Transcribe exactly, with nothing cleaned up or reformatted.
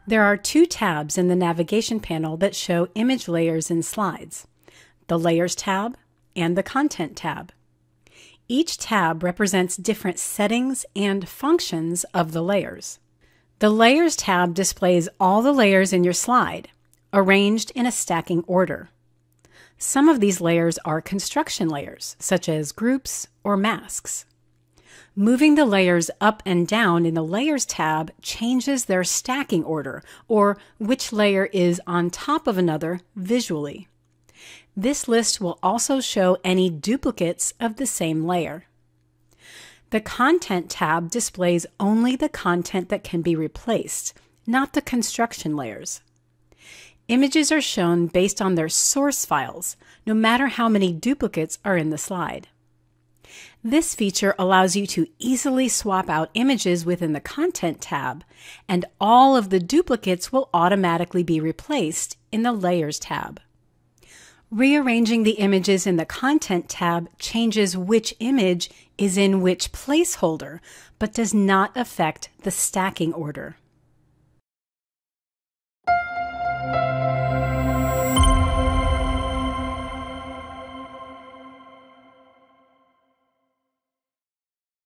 There are two tabs in the navigation panel that show image layers in slides: the Layers tab and the Content tab. Each tab represents different settings and functions of the layers. The Layers tab displays all the layers in your slide, arranged in a stacking order. Some of these layers are construction layers, such as groups or masks. Moving the layers up and down in the Layers tab changes their stacking order, or which layer is on top of another visually. This list will also show any duplicates of the same layer. The Content tab displays only the content that can be replaced, not the construction layers. Images are shown based on their source files, no matter how many duplicates are in the slide. This feature allows you to easily swap out images within the Content tab, and all of the duplicates will automatically be replaced in the Layers tab. Rearranging the images in the Content tab changes which image is in which placeholder, but does not affect the stacking order.